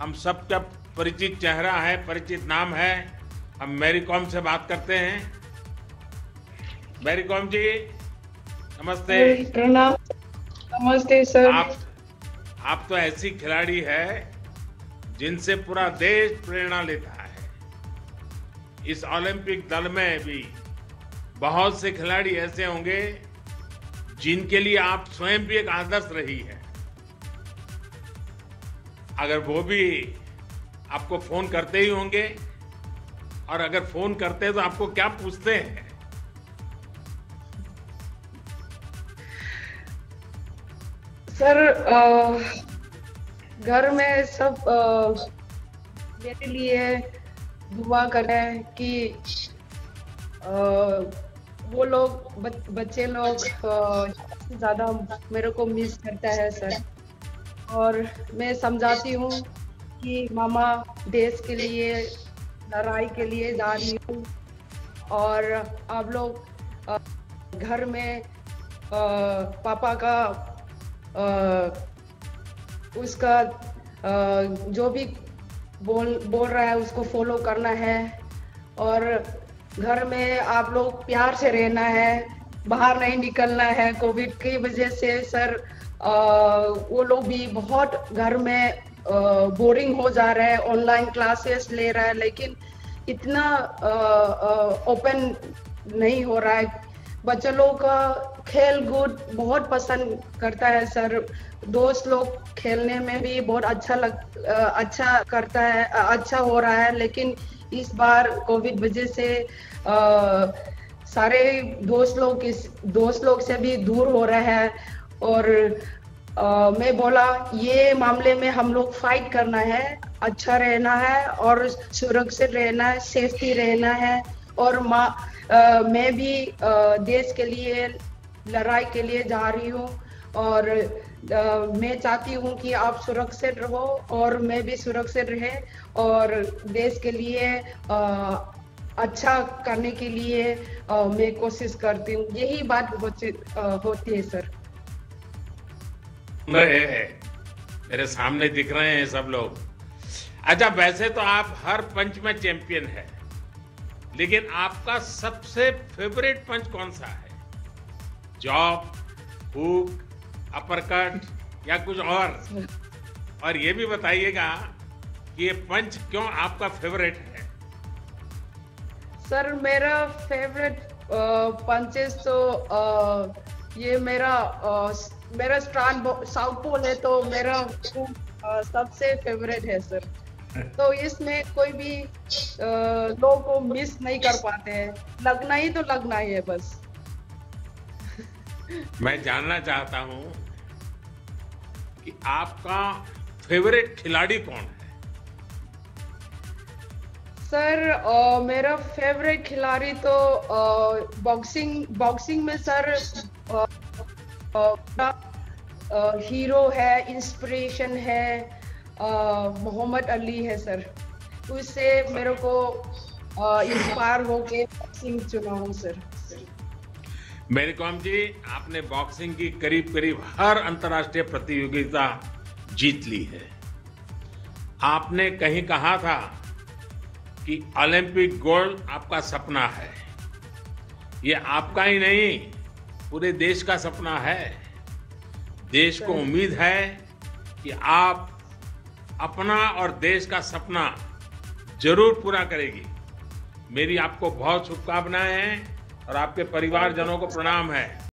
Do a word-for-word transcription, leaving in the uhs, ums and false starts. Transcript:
हम सबका परिचित चेहरा है, परिचित नाम है। हम मैरी कॉम से बात करते हैं। मैरी कॉम जी, नमस्ते। प्रणाम। नमस्ते सर। आप आप तो ऐसी खिलाड़ी है जिनसे पूरा देश प्रेरणा लेता है। इस ओलंपिक दल में भी बहुत से खिलाड़ी ऐसे होंगे जिनके लिए आप स्वयं भी एक आदर्श रही है। अगर वो भी आपको फोन करते ही होंगे, और अगर फोन करते हैं तो आपको क्या पूछते हैं? सर अ, घर में सब अ, मेरे लिए दुआ करें कि अ, वो लोग बच, बच्चे लोग अ, ज्यादा मेरे को मिस करता है सर। और मैं समझाती हूँ कि मामा देश के लिए लड़ाई के लिए जा रही हूँ, और आप लोग अ, घर में अ, पापा का अ, उसका अ, जो भी बोल बोल रहा है उसको फॉलो करना है, और घर में आप लोग प्यार से रहना है, बाहर नहीं निकलना है। कोविड की वजह से सर अ, वो लोग भी बहुत घर में बोरिंग हो जा रहे हैं, ऑनलाइन क्लासेस ले रहा है, लेकिन इतना ओपन नहीं हो रहा है। बच्चे लोग का खेल कूद बहुत पसंद करता है सर। दोस्त लोग खेलने में भी बहुत अच्छा लग अ, अच्छा करता है, अ, अच्छा हो रहा है, लेकिन इस बार कोविड वजह से आ, सारे दोस्त लोग इस दोस्त लोग से भी दूर हो रहे हैं। और आ, मैं बोला ये मामले में हम लोग फाइट करना है, अच्छा रहना है और सुरक्षित रहना है, सेफ्टी रहना है। और माँ अ, मैं भी अ, देश के लिए लड़ाई के लिए जा रही हूँ, और अ, मैं चाहती हूँ कि आप सुरक्षित रहो और मैं भी सुरक्षित रहे, और देश के लिए अ, अच्छा करने के लिए अ, मैं कोशिश करती हूँ। यही बात होती अ, होती है सर। रहे हैं, मेरे सामने दिख रहे हैं सब लोग। अच्छा, वैसे तो आप हर पंच में चैंपियन है, लेकिन आपका सबसे फेवरेट पंच कौन सा है? जॉब, हुक, अपरकट या कुछ और? और ये भी बताइएगा कि ये पंच क्यों आपका फेवरेट है? सर मेरा फेवरेट पंचेस तो अ, ये मेरा अ, मेरा स्ट्रांग साउथ पोल है, तो मेरा वो, अ, सबसे फेवरेट है सर। तो इसमें कोई भी अ, लोग को मिस नहीं कर पाते हैं, लगना ही तो लगना ही है बस। मैं जानना चाहता हूं कि आपका फेवरेट खिलाड़ी कौन है? सर अ, मेरा फेवरेट खिलाड़ी तो बॉक्सिंग बॉक्सिंग में सर अ, अ, अ, हीरो है, इंस्पिरेशन है, अ, मोहम्मद अली है सर। उससे मेरे को इंस्पायर होके बॉक्सिंग चुना हूँ सर। मेरी कॉम जी, आपने बॉक्सिंग की करीब करीब हर अंतर्राष्ट्रीय प्रतियोगिता जीत ली है। आपने कहीं कहा था कि ओलंपिक गोल्ड आपका सपना है। ये आपका ही नहीं, पूरे देश का सपना है। देश को सर उम्मीद है कि आप अपना और देश का सपना जरूर पूरा करेगी। मेरी आपको बहुत शुभकामनाएं हैं और आपके थैंक परिवारजनों को यू। प्रणाम है।